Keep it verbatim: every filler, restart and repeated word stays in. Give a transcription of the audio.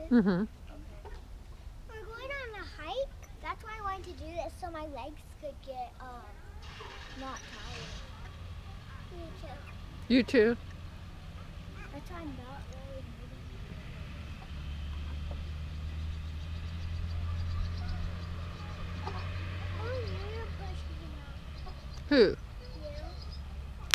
Mm-hmm. Okay. We're going on a hike. That's why I wanted to do this, so my legs could get um not tired. Me too. You too? That's why I'm not really moving. Oh, you're pushing me out. Who?